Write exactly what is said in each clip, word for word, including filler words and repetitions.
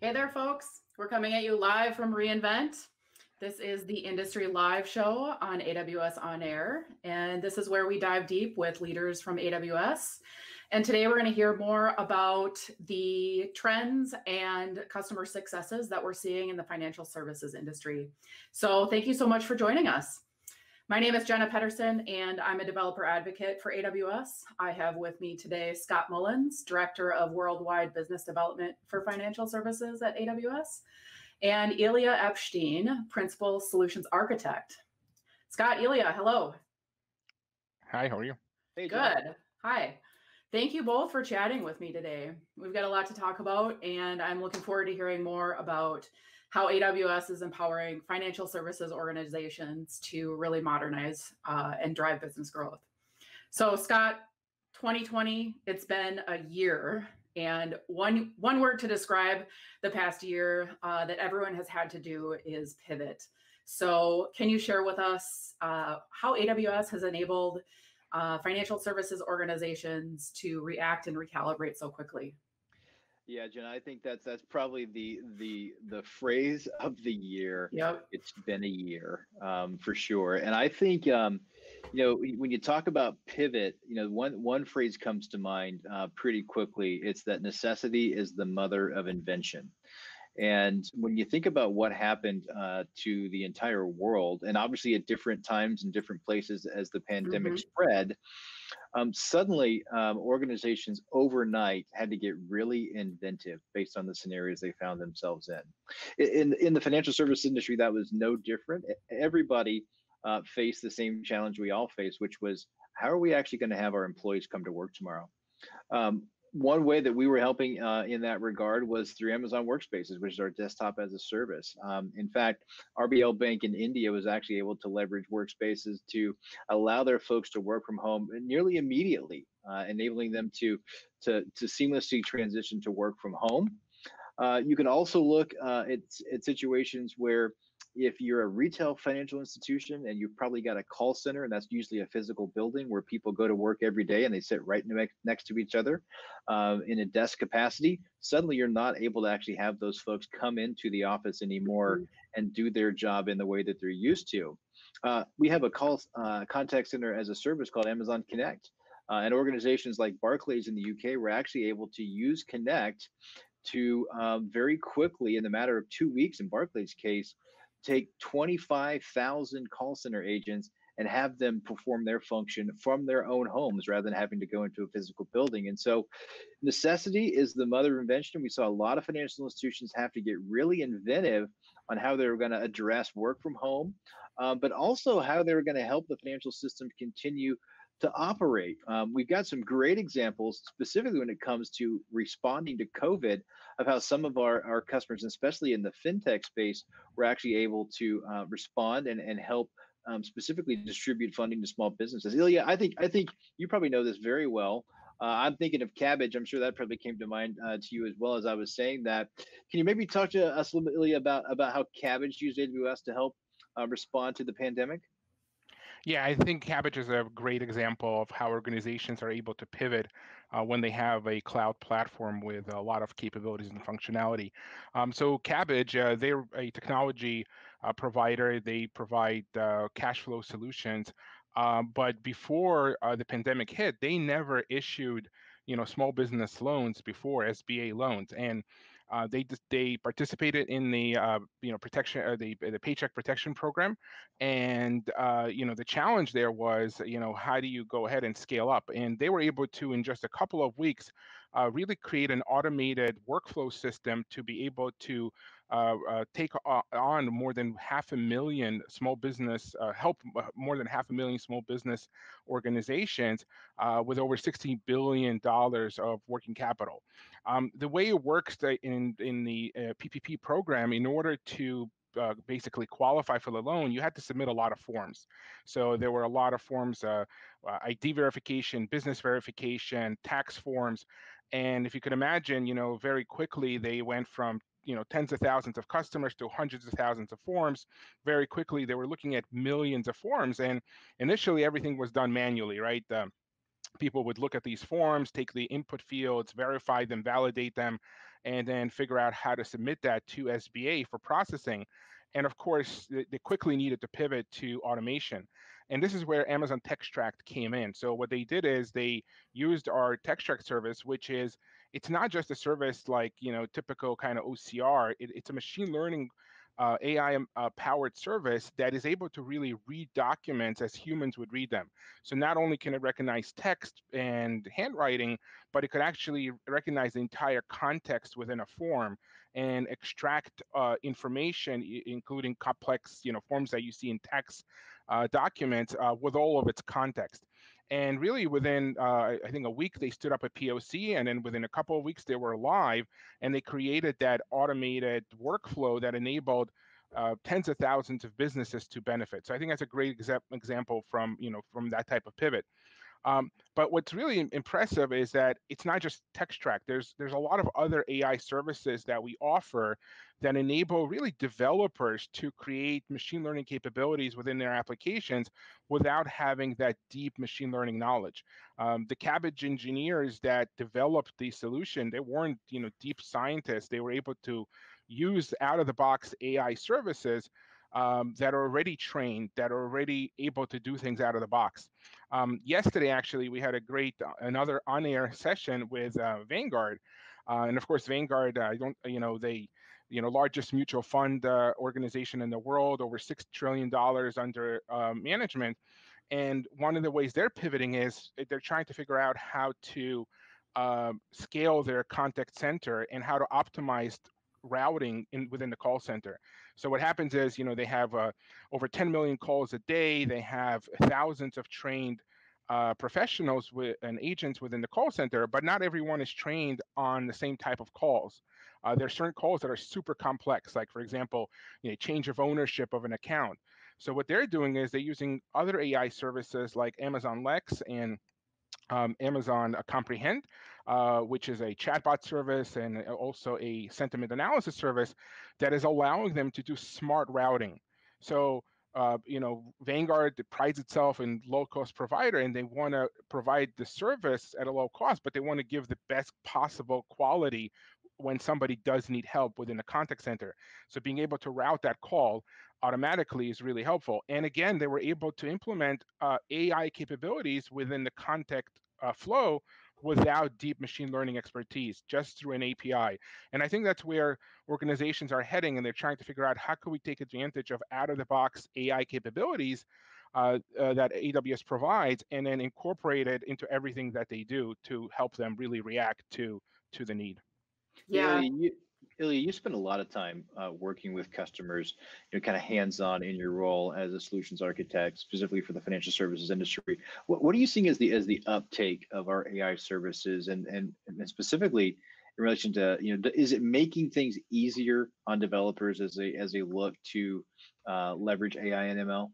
Hey there, folks. We're coming at you live from reInvent. This is the Industry Live show on A W S On Air, and this is where we dive deep with leaders from A W S. And today we're going to hear more about the trends and customer successes that we're seeing in the financial services industry. So thank you so much for joining us. My name is Jenna Pedersen, and I'm a developer advocate for A W S. I have with me today Scott Mullins, Director of Worldwide Business Development for Financial Services at A W S, and Ilya Epstein, Principal Solutions Architect. Scott, Ilya, hello. Hi, how are you? Hey, Jenna. Good. Hi. Thank you both for chatting with me today. We've got a lot to talk about, and I'm looking forward to hearing more about how A W S is empowering financial services organizations to really modernize uh, and drive business growth. So, Scott, twenty twenty, it's been a year, and one one word to describe the past year uh, that everyone has had to do is pivot. So, can you share with us uh, how A W S has enabled uh, financial services organizations to react and recalibrate so quickly? Yeah, Jen, I think that's that's probably the the the phrase of the year. Yep. It's been a year, um, for sure. And I think, um, you know, when you talk about pivot, you know, one one phrase comes to mind uh, pretty quickly. It's that necessity is the mother of invention. And when you think about what happened uh, to the entire world, and obviously at different times and different places as the pandemic Mm-hmm. spread, um, suddenly um, organizations overnight had to get really inventive based on the scenarios they found themselves in. In, in the financial service industry, that was no different. Everybody uh, faced the same challenge we all face, which was how are we actually going to have our employees come to work tomorrow? Um, one way that we were helping uh, in that regard was through Amazon Workspaces, which is our desktop as a service. Um, in fact, R B L Bank in India was actually able to leverage Workspaces to allow their folks to work from home nearly immediately, uh, enabling them to, to, to seamlessly transition to work from home. Uh, you can also look uh, at, at situations where if you're a retail financial institution and you've probably got a call center, and that's usually a physical building where people go to work every day and they sit right next to each other uh, in a desk capacity, suddenly you're not able to actually have those folks come into the office anymore Mm-hmm. and do their job in the way that they're used to. Uh, we have a call uh, contact center as a service called Amazon Connect. Uh, and organizations like Barclays in the U K were actually able to use Connect to um, very quickly, in the matter of two weeks in Barclays' case, take twenty-five thousand call center agents and have them perform their function from their own homes rather than having to go into a physical building. And so necessity is the mother of invention. We saw a lot of financial institutions have to get really inventive on how they were going to address work from home, um, but also how they were going to help the financial system continue to operate. Um, we've got some great examples, specifically when it comes to responding to COVID, of how some of our, our customers, especially in the fintech space, were actually able to uh, respond and, and help um, specifically distribute funding to small businesses. Ilya, I think I think you probably know this very well. Uh, I'm thinking of Kabbage. I'm sure that probably came to mind uh, to you as well as I was saying that. Can you maybe talk to us a little bit, Ilya, about, about how Kabbage used A W S to help uh, respond to the pandemic? Yeah, I think Kabbage is a great example of how organizations are able to pivot uh, when they have a cloud platform with a lot of capabilities and functionality. Um, so Kabbage, uh, they're a technology uh, provider. They provide uh, cash flow solutions. Um, but before uh, the pandemic hit, they never issued, you know, small business loans before, S B A loans, and uh, they they participated in the uh, you know protection uh, the the Paycheck Protection Program, and uh, you know the challenge there was, you know, how do you go ahead and scale up? And they were able to, in just a couple of weeks, uh, really create an automated workflow system to be able to uh, uh, take on more than half a million small business, uh, help more than half a million small business organizations uh, with over sixty billion dollars of working capital. Um, the way it works in, in the uh, P P P program, in order to uh, basically qualify for the loan, you had to submit a lot of forms. So there were a lot of forms, uh, uh, I D verification, business verification, tax forms. And if you could imagine, you know, very quickly they went from, you know, tens of thousands of customers to hundreds of thousands of forms. Very quickly, they were looking at millions of forms. And initially, everything was done manually, right? Um, people would look at these forms, take the input fields, verify them, validate them, and then figure out how to submit that to S B A for processing. And of course, they, they quickly needed to pivot to automation. And this is where Amazon Textract came in. So what they did is they used our Textract service, which is, it's not just a service like, you know, typical kind of O C R. It, it's a machine learning uh, A I uh, powered service that is able to really read documents as humans would read them. So not only can it recognize text and handwriting, but it could actually recognize the entire context within a form and extract uh, information, including complex, you know, forms that you see in text uh, documents uh, with all of its context. And really, within uh, I think a week, they stood up a P O C, and then within a couple of weeks, they were live, and they created that automated workflow that enabled uh, tens of thousands of businesses to benefit. So I think that's a great exa- example from, you know, from that type of pivot. Um, but what's really impressive is that it's not just Textract. There's there's a lot of other A I services that we offer that enable really developers to create machine learning capabilities within their applications without having that deep machine learning knowledge. Um, the Cabbage engineers that developed the solution, they weren't, you know, deep scientists. They were able to use out of the box A I services um, that are already trained, that are already able to do things out of the box. Um, yesterday, actually, we had a great uh, another on-air session with uh, Vanguard, uh, and of course, Vanguard. I uh, don't, you know, they, you know, largest mutual fund uh, organization in the world, over six trillion dollars under uh, management. And one of the ways they're pivoting is they're trying to figure out how to uh, scale their contact center and how to optimize routing in within the call center. So what happens is, you know, they have uh, over ten million calls a day. They have thousands of trained uh, professionals with, and agents within the call center, but not everyone is trained on the same type of calls. Uh, there are certain calls that are super complex, like for example, you know, change of ownership of an account. So what they're doing is they're using other A I services like Amazon Lex and um, Amazon uh, Comprehend, uh, which is a chatbot service and also a sentiment analysis service that is allowing them to do smart routing. So, uh, you know, Vanguard prides itself in low-cost provider, and they want to provide the service at a low cost, but they want to give the best possible quality when somebody does need help within the contact center. So being able to route that call automatically is really helpful. And again, they were able to implement uh, A I capabilities within the contact uh, flow without deep machine learning expertise, just through an A P I. And I think that's where organizations are heading, and they're trying to figure out how can we take advantage of out-of-the-box A I capabilities uh, uh, that A W S provides, and then incorporate it into everything that they do to help them really react to to the need. Yeah. Ilya, you, Ilya, you spend a lot of time uh, working with customers, you know, kind of hands-on in your role as a solutions architect, specifically for the financial services industry. What, what are you seeing as the as the uptake of our A I services, and and, and specifically in relation to, you know, is it making things easier on developers as they as they look to uh, leverage A I and M L?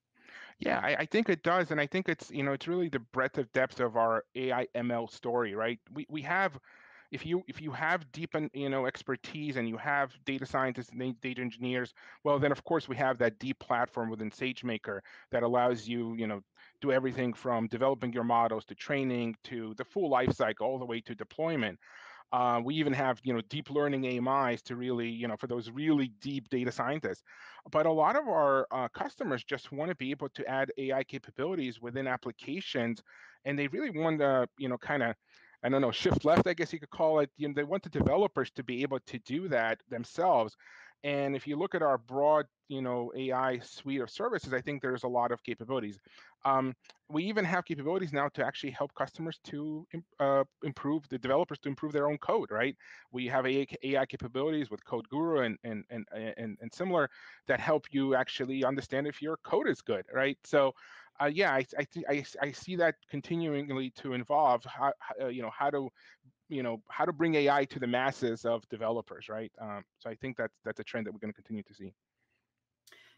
Yeah, I, I think it does, and I think it's, you know, it's really the breadth of depth of our A I M L story, right? We we have, if you if you have deep and, you know, expertise, and you have data scientists and da- data engineers, well, then of course we have that deep platform within SageMaker that allows you, you know, do everything from developing your models to training to the full life cycle all the way to deployment. Uh, we even have, you know, deep learning A M Is to really, you know, for those really deep data scientists. But a lot of our uh, customers just want to be able to add A I capabilities within applications, and they really want to, you know, kind of, I don't know, shift left, I guess you could call it. You know, they want the developers to be able to do that themselves. And if you look at our broad, you know, A I suite of services, I think there's a lot of capabilities. Um, we even have capabilities now to actually help customers to uh, improve the developers to improve their own code, right? We have A I capabilities with Code Guru and and and and, and similar that help you actually understand if your code is good, right? So, uh, yeah, I I, th- I I see that continually to involve how, how, uh, you know, how to, you know, how to bring A I to the masses of developers, right? Um, so I think that's that's a trend that we're going to continue to see.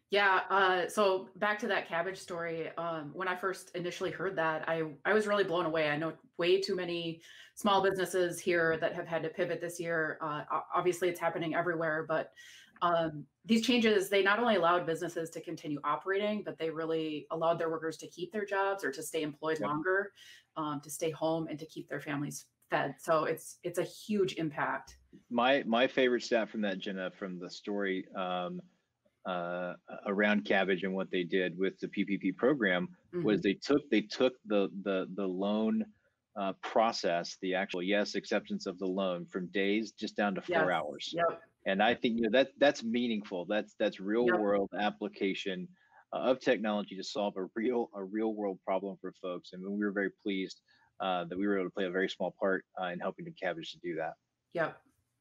Yeah. Uh, so back to that Kabbage story. Um, when I first initially heard that, I I was really blown away. I know way too many small businesses here that have had to pivot this year. Uh, o- obviously, it's happening everywhere, but um, these changes they not only allowed businesses to continue operating, but they really allowed their workers to keep their jobs or to stay employed Yep. longer, um, to stay home and to keep their families fed. So it's it's a huge impact. My my favorite stat from that, Jenna, from the story um, uh, around Cabbage and what they did with the P P P program was Hmm. they took they took the the the loan uh, process, the actual yes acceptance of the loan from days just down to four Yes. hours. Yep. And I think you know that that's meaningful. That's that's real Yep. world application uh, of technology to solve a real a real world problem for folks. And we were very pleased uh, that we were able to play a very small part uh, in helping the Cabbage to do that. Yep.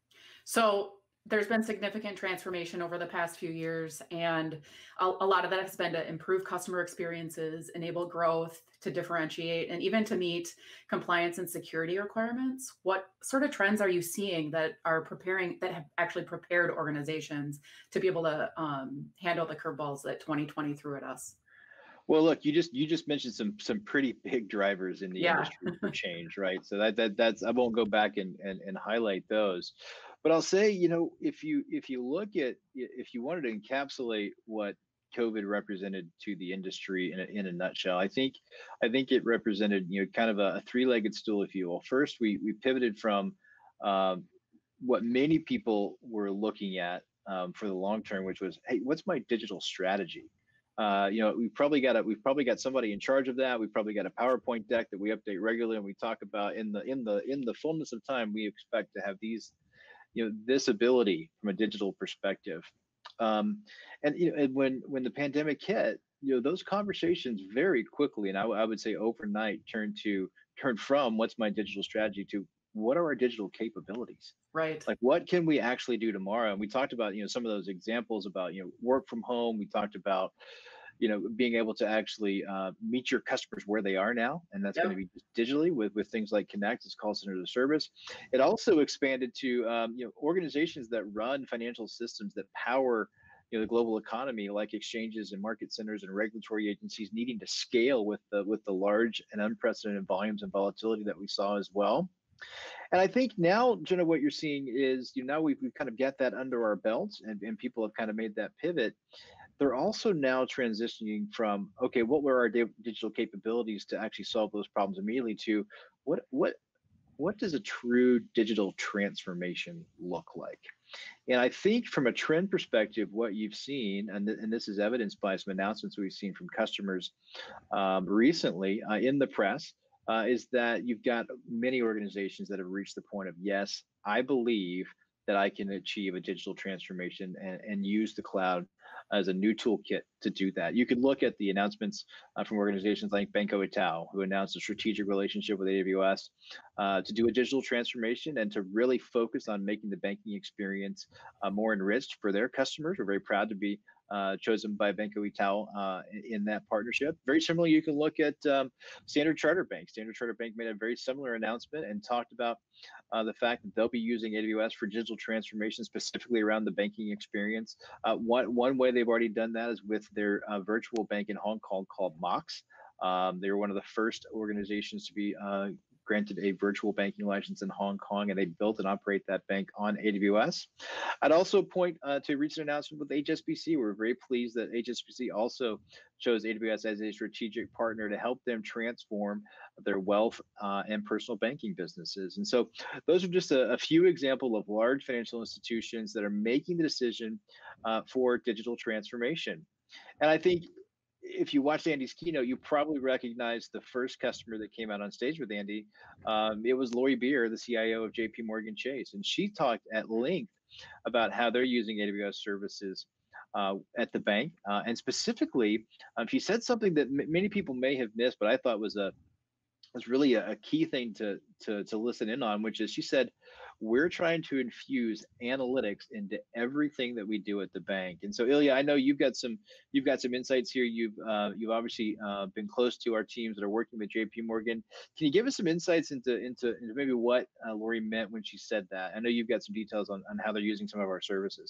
So there's been significant transformation over the past few years, and a, a lot of that has been to improve customer experiences, enable growth, to differentiate, and even to meet compliance and security requirements. What sort of trends are you seeing that are preparing, that have actually prepared organizations to be able to um, handle the curveballs that twenty twenty threw at us? Well, look, you just you just mentioned some some pretty big drivers in the Yeah. industry for change, right? So that that that's I won't go back and and, and highlight those, but I'll say, you know, if you if you look at if you wanted to encapsulate what COVID represented to the industry in a, in a nutshell, I think I think it represented, you know, kind of a, a three-legged stool, if you will. First, we we pivoted from um, what many people were looking at um, for the long term, which was, hey, what's my digital strategy? Uh, you know, we've probably got a we've probably got somebody in charge of that. We've probably got a PowerPoint deck that we update regularly, and we talk about in the in the in the fullness of time. We expect to have these, you know, this ability from a digital perspective. Um, and you know, and when when the pandemic hit, you know, those conversations very quickly, and I, w- I would say overnight, turned to turned from what's my digital strategy to what are our digital capabilities, Right. like what can we actually do tomorrow. And we talked about, you know, some of those examples about, you know, work from home. We talked about, you know, being able to actually uh, meet your customers where they are now, and that's going to Yep. be digitally with with things like Connect, as call center as a service. It also expanded to um, you know, organizations that run financial systems that power, you know, the global economy, like exchanges and market centers and regulatory agencies needing to scale with the with the large and unprecedented volumes and volatility that we saw as well. And I think now, Jenna, what you're seeing is, you know, now we've, we've kind of got that under our belts, and, and people have kind of made that pivot. They're also now transitioning from, okay, what were our di- digital capabilities to actually solve those problems immediately, to what what what does a true digital transformation look like? And I think from a trend perspective, what you've seen, and, th- and this is evidenced by some announcements we've seen from customers um, recently uh, in the press, uh, is that you've got many organizations that have reached the point of, yes, I believe that I can achieve a digital transformation and, and use the cloud as a new toolkit to do that. You could look at the announcements uh, from organizations like Banco Itaú, who announced a strategic relationship with A W S uh, to do a digital transformation and to really focus on making the banking experience uh, more enriched for their customers. We're very proud to be uh, chosen by Banco Itaú uh, in that partnership. Very similarly, you can look at um, Standard Chartered Bank. Standard Chartered Bank made a very similar announcement and talked about uh, the fact that they'll be using A W S for digital transformation, specifically around the banking experience. Uh, one one way they've already done that is with their uh, virtual bank in Hong Kong called Mox. Um, they were one of the first organizations to be uh, granted a virtual banking license in Hong Kong, and they built and operate that bank on A W S. I'd also point uh, to a recent announcement with H S B C. We're very pleased that H S B C also chose A W S as a strategic partner to help them transform their wealth uh, and personal banking businesses. And so those are just a, a few examples of large financial institutions that are making the decision uh, for digital transformation. And I think if you watched Andy's keynote, you probably recognize the first customer that came out on stage with Andy. Um, it was Lori Beer, the C I O of J P Morgan Chase, and she talked at length about how they're using A W S services uh, at the bank, uh, and specifically, um, she said something that m- many people may have missed, but I thought was a was really a, a key thing to, to to listen in on, which is she said, we're trying to infuse analytics into everything that we do at the bank. And so, Ilya, I know you've got some you've got some insights here. You've uh, you've obviously uh, been close to our teams that are working with J P Morgan. Can you give us some insights into into, into maybe what uh, Lori meant when she said that? I know you've got some details on, on how they're using some of our services.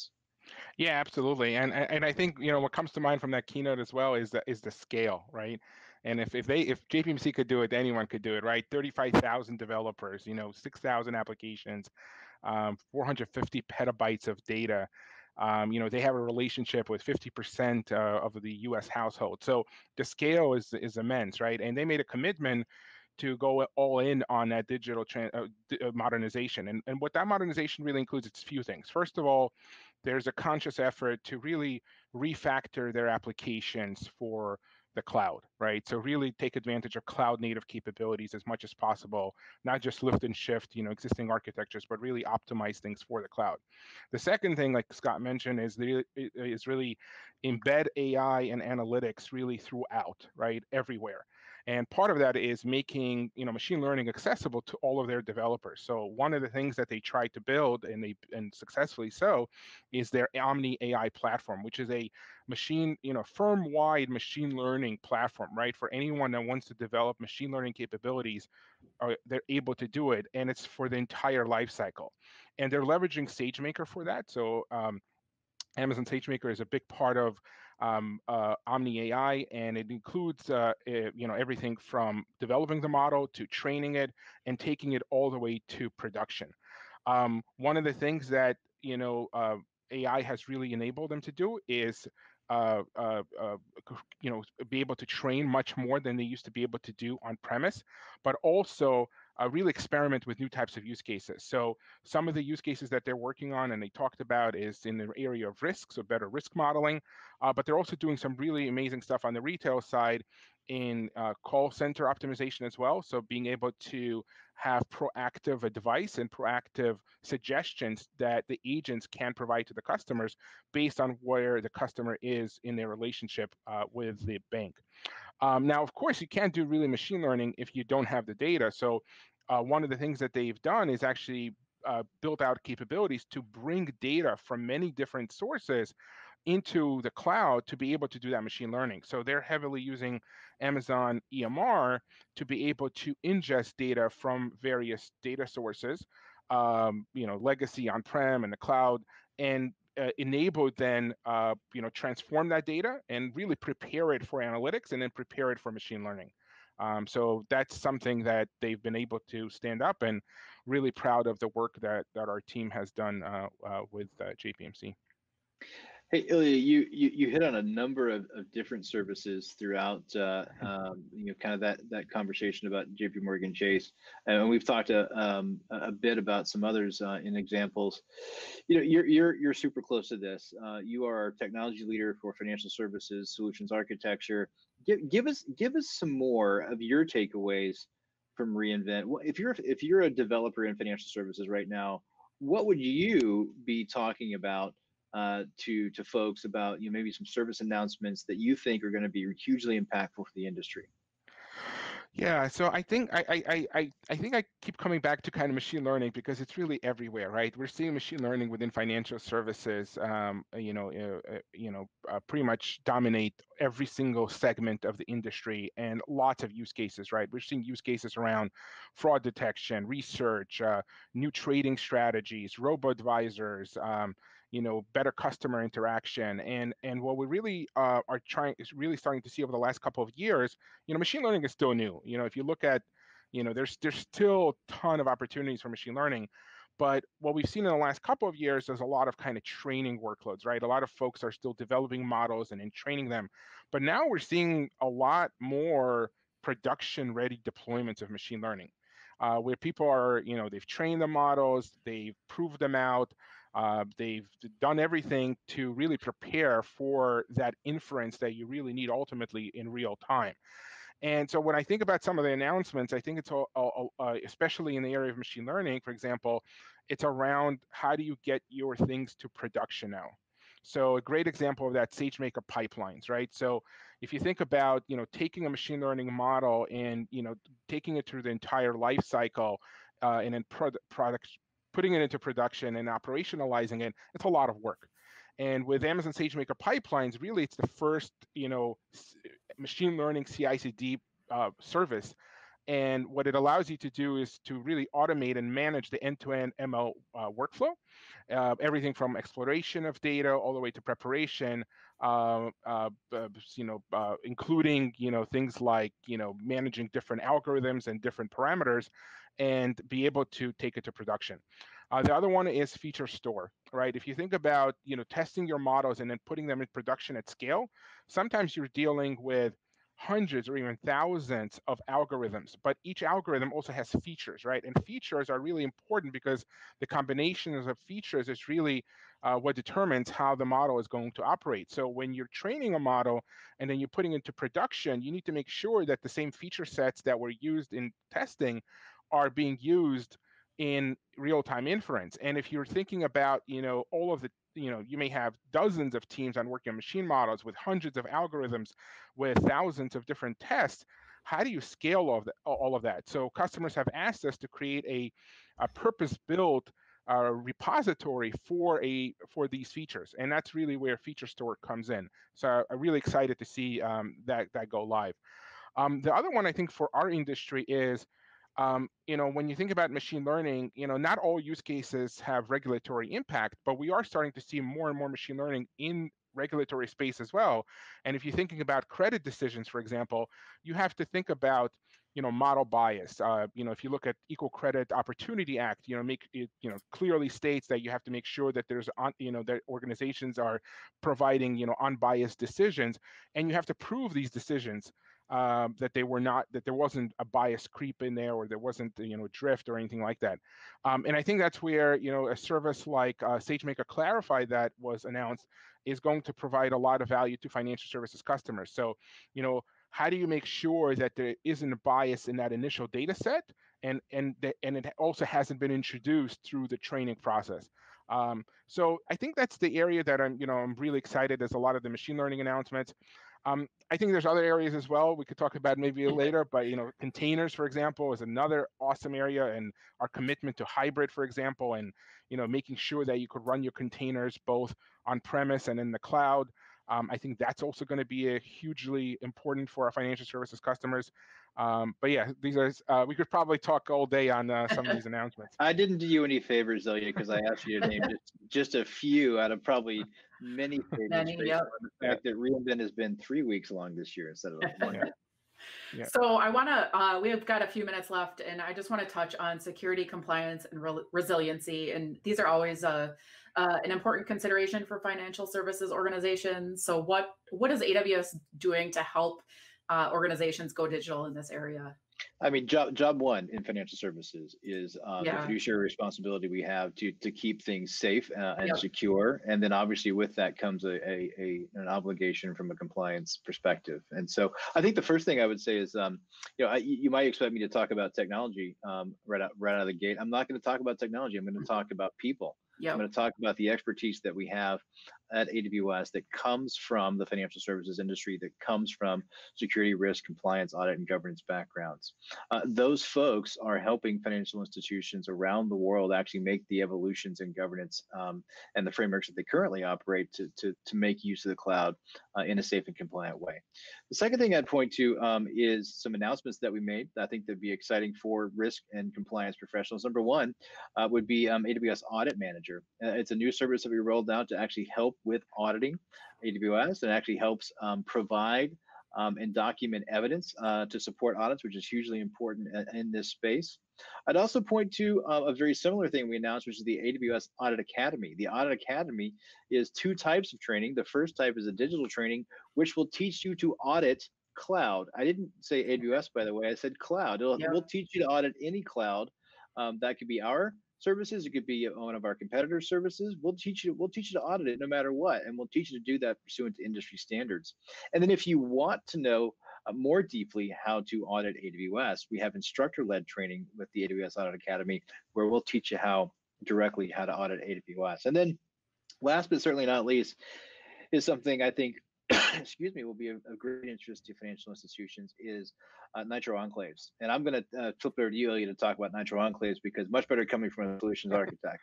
Yeah, absolutely. And and and I think, you know, what comes to mind from that keynote as well is the is the scale, right? And if if they if J P M C could do it, anyone could do it, right? thirty-five thousand developers, you know, six thousand applications, um, four hundred fifty petabytes of data. Um, you know, they have a relationship with fifty percent uh, of the U S household. So the scale is is immense, right? And they made a commitment to go all in on that digital tran uh, d- uh, modernization. And, and what that modernization really includes, it's a few things. First of all, there's a conscious effort to really refactor their applications for the cloud, right? So really take advantage of cloud native capabilities as much as possible, not just lift and shift, you know, existing architectures, but really optimize things for the cloud. The second thing, like Scott mentioned, is the is really embed A I and analytics really throughout, right, everywhere. And part of that is making, you know, machine learning accessible to all of their developers. So one of the things that they tried to build, and they and successfully so, is their Omni A I platform, which is a machine, you know, firm-wide machine learning platform, right? For anyone that wants to develop machine learning capabilities, uh, they're able to do it, and it's for the entire life cycle. And they're leveraging SageMaker for that. So um, Amazon SageMaker is a big part of um, uh, Omni A I, and it includes uh, eh, you know, everything from developing the model to training it and taking it all the way to production. Um, one of the things that, you know, uh, A I has really enabled them to do is uh, uh, uh, you know, be able to train much more than they used to be able to do on premise, but also uh, really experiment with new types of use cases. So some of the use cases that they're working on and they talked about is in the area of risk, so better risk modeling, uh, but they're also doing some really amazing stuff on the retail side in uh, call center optimization as well. So being able to have proactive advice and proactive suggestions that the agents can provide to the customers based on where the customer is in their relationship uh, with the bank. Um, now, of course, you can't do really machine learning if you don't have the data. So uh, one of the things that they've done is actually uh, built out capabilities to bring data from many different sources into the cloud to be able to do that machine learning. So they're heavily using Amazon E M R to be able to ingest data from various data sources, um, you know, legacy on-prem and the cloud, and uh, enable then, uh, you know, transform that data and really prepare it for analytics and then prepare it for machine learning. Um, so that's something that they've been able to stand up, and really proud of the work that that our team has done uh, uh, with uh, J P M C. Hey, Ilya, you, you you hit on a number of, of different services throughout, uh, um, you know, kind of that that conversation about J P Morgan Chase, and we've talked a, um, a bit about some others uh, in examples. You know, you're you're you're super close to this. Uh, you are our technology leader for financial services solutions architecture. Give give us give us some more of your takeaways from reInvent. What- If you're if you're a developer in financial services right now, what would you be talking about uh, to to folks about, you know, maybe some service announcements that you think are going to be hugely impactful for the industry? Yeah, so I think I, I I I I think I keep coming back to kind of machine learning because it's really everywhere, right? We're seeing machine learning within financial services, um, uh, you know, uh, uh, you know, uh, pretty much dominate every single segment of the industry, and lots of use cases, right? We're seeing use cases around fraud detection, research, uh, new trading strategies, robo advisors, um, you know, better customer interaction, and and what we really uh, are trying is really starting to see over the last couple of years. You know, machine learning is still new. You know, if you look at, you know, there's there's still a ton of opportunities for machine learning, but what we've seen in the last couple of years is a lot of kind of training workloads, right? A lot of folks are still developing models and in training them, but now we're seeing a lot more production-ready deployments of machine learning, uh, where people are, you know, they've trained the models, they've proved them out, uh, they've done everything to really prepare for that inference that you really need ultimately in real time. And so when I think about some of the announcements, I think it's all, all, uh, especially in the area of machine learning, for example, it's around how do you get your things to production now. So a great example of that, SageMaker pipelines, right? So if you think about, you know, taking a machine learning model and, you know, taking it through the entire life cycle uh, and then pro product, putting it into production and operationalizing it, it's a lot of work. And with Amazon SageMaker pipelines, really, it's the first, you know, machine learning C I C D uh, service And what it allows you to do is to really automate and manage the end-to-end M L uh, workflow, uh, everything from exploration of data all the way to preparation, uh, uh, uh, you know, uh, including, you know, things like, you know, managing different algorithms and different parameters, and be able to take it to production. Uh, the other one is feature store, right? If you think about, you know, testing your models and then putting them in production at scale, sometimes you're dealing with hundreds or even thousands of algorithms, but each algorithm also has features, right? And features are really important because the combinations of features is really uh, what determines how the model is going to operate. So when you're training a model and then you're putting it into production, you need to make sure that the same feature sets that were used in testing are being used in real-time inference. And if you're thinking about, you know, all of the, you know, you may have dozens of teams on working on machine models with hundreds of algorithms with thousands of different tests. How do you scale all of that? All of that? So customers have asked us to create a, a purpose-built uh, repository for a for these features, and that's really where Feature Store comes in. So I'm really excited to see um, that that go live. Um, the other one I think for our industry is, um, you know, when you think about machine learning, you know, not all use cases have regulatory impact, but we are starting to see more and more machine learning in regulatory space as well. And if you're thinking about credit decisions, for example, you have to think about, you know, model bias. Uh, you know, if you look at Equal Credit Opportunity Act, you know, make it, you know, clearly states that you have to make sure that there's, on, you know, that organizations are providing, you know, unbiased decisions, and you have to prove these decisions. Um, that they were not, that there wasn't a bias creep in there, or there wasn't, you know, drift or anything like that. Um, and I think that's where, you know, a service like uh, SageMaker Clarify that was announced is going to provide a lot of value to financial services customers. So, you know, how do you make sure that there isn't a bias in that initial data set, and and the, and it also hasn't been introduced through the training process? Um, so I think that's the area that I'm, you know, I'm really excited. There's a lot of the machine learning announcements. Um, I think there's other areas as well we could talk about maybe later, but, you know, containers, for example, is another awesome area, and our commitment to hybrid, for example, and, you know, making sure that you could run your containers both on premise and in the cloud. Um, I think that's also going to be a hugely important for our financial services customers. Um, but yeah, these are, uh, we could probably talk all day on uh, some of these announcements. I didn't do you any favors, Zelia, because I asked you to name just, just a few out of probably many favorites, Many, based yep. on the fact that reInvent has been three weeks long this year instead of one. Yeah. Yeah. So I want to, uh, we have got a few minutes left, and I just want to touch on security, compliance, and re- resiliency. And these are always uh, uh, an important consideration for financial services organizations. So what what is A W S doing to help uh, organizations go digital in this area? I mean, job job one in financial services is um, Yeah. the fiduciary responsibility we have to to keep things safe uh, and Yep. secure, and then obviously with that comes a, a, a an obligation from a compliance perspective. And so, I think the first thing I would say is, um, you know, I, you might expect me to talk about technology um, right out right out of the gate. I'm not going to talk about technology. I'm going to talk about people. Yep. I'm going to talk about the expertise that we have at A W S that comes from the financial services industry, that comes from security, risk, compliance, audit, and governance backgrounds. Uh, those folks are helping financial institutions around the world actually make the evolutions in governance um, and the frameworks that they currently operate to, to, to make use of the cloud uh, in a safe and compliant way. The second thing I'd point to um, is some announcements that we made that I think that'd be exciting for risk and compliance professionals. Number one uh, would be um, A W S Audit Manager. Uh, it's a new service that we rolled out to actually help with auditing A W S, and actually helps um, provide um, and document evidence uh, to support audits, which is hugely important in, in this space. I'd also point to uh, a very similar thing we announced, which is the A W S Audit Academy. The Audit Academy is two types of training. The first type is a digital training, which will teach you to audit cloud. I didn't say A W S, by the way. I said cloud. It'll, Yep. We'll teach you to audit any cloud. Um, that could be our services. It could be one of our competitors' services. We'll teach you. We'll teach you to audit it no matter what, and we'll teach you to do that pursuant to industry standards. And then, if you want to know uh, more deeply how to audit A W S, we have instructor-led training with the A W S Audit Academy, where we'll teach you how directly how to audit A W S. And then, last but certainly not least, is something I think, excuse me, will be of, of great interest to financial institutions is uh, Nitro Enclaves. And I'm going to uh, flip over to you, Elliot, to talk about Nitro Enclaves, because much better coming from a solutions architect.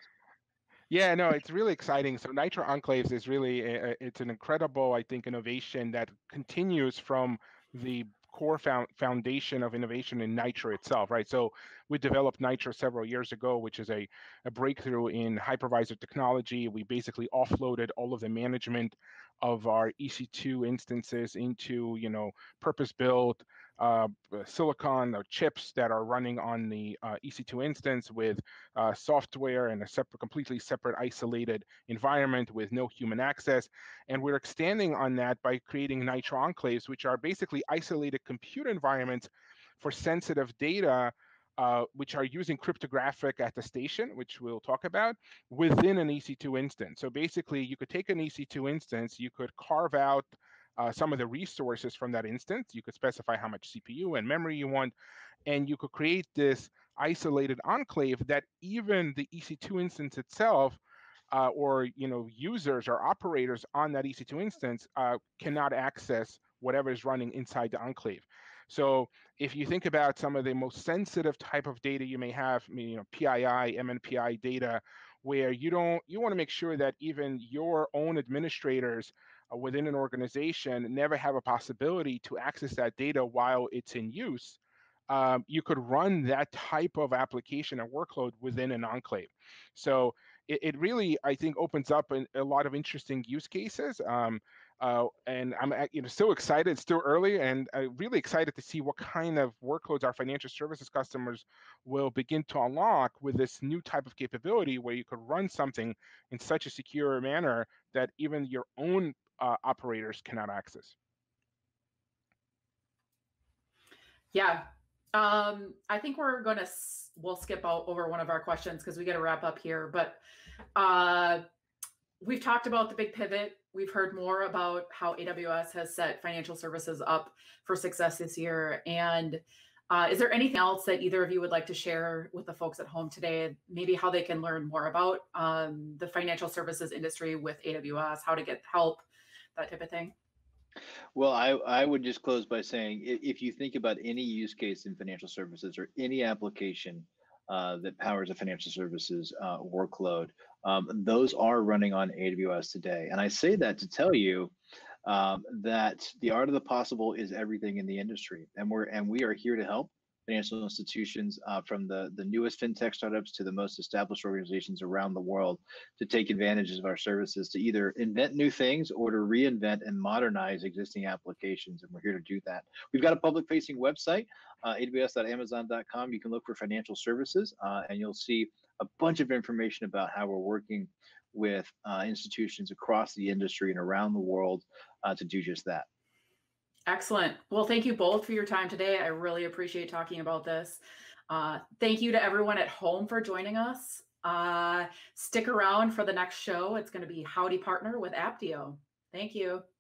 Yeah, no, it's really exciting. So Nitro Enclaves is really, a, it's an incredible, I think, innovation that continues from the core found foundation of innovation in Nitro itself, right? So we developed Nitro several years ago, which is a, a breakthrough in hypervisor technology. We basically offloaded all of the management of our E C two instances into, you know, purpose-built uh, silicon or chips that are running on the uh, E C two instance with uh, software and a separate, completely separate, isolated environment with no human access. And we're extending on that by creating Nitro enclaves, which are basically isolated compute environments for sensitive data, uh, which are using cryptographic attestation, which we'll talk about, within an E C two instance. So basically, you could take an E C two instance, you could carve out uh, some of the resources from that instance. You could specify how much C P U and memory you want, and you could create this isolated enclave that even the E C two instance itself, uh, or you know, users or operators on that E C two instance uh, cannot access whatever is running inside the enclave. So if you think about some of the most sensitive type of data you may have, I mean, you know, P I I, M N P I data, where you don't, you want to make sure that even your own administrators uh, within an organization never have a possibility to access that data while it's in use. Um, you could run that type of application and workload within an enclave. So it, it really, I think, opens up an, a lot of interesting use cases. Um, uh, and I'm you know so excited. It's still early, and I'm really excited to see what kind of workloads our financial services customers will begin to unlock with this new type of capability, where you could run something in such a secure manner that even your own uh, operators cannot access. Yeah. Um, I think we're going to, we'll skip out over one of our questions because we got to wrap up here. But uh, we've talked about the big pivot. We've heard more about how A W S has set financial services up for success this year. And uh, is there anything else that either of you would like to share with the folks at home today? Maybe how they can learn more about um, the financial services industry with A W S, how to get help, that type of thing? Well, I, I would just close by saying, if you think about any use case in financial services or any application uh, that powers a financial services uh, workload, um, those are running on A W S today. And I say that to tell you um, that the art of the possible is everything in the industry, and we're and we are here to help financial institutions, uh, from the, the newest fintech startups to the most established organizations around the world, to take advantages of our services to either invent new things or to reinvent and modernize existing applications. And we're here to do that. We've got a public facing website, uh, A W S dot amazon dot com. You can look for financial services uh, and you'll see a bunch of information about how we're working with uh, institutions across the industry and around the world uh, to do just that. Excellent. Well, thank you both for your time today. I really appreciate talking about this. Uh, thank you to everyone at home for joining us. Uh, stick around for the next show. It's going to be Howdy Partner with Apptio. Thank you.